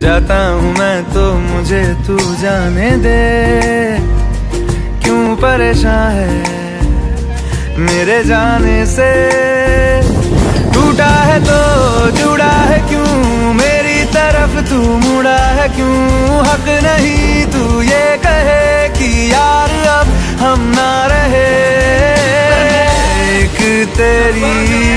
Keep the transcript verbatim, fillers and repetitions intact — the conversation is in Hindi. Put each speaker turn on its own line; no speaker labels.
जाता हूँ मैं तो मुझे तू जाने दे, क्यों परेशान है मेरे जाने से। टूटा है तो जुड़ा है क्यों, मेरी तरफ तू मुड़ा है क्यों। हक नहीं तू ये कहे कि यार अब हम ना रहे। एक तेरी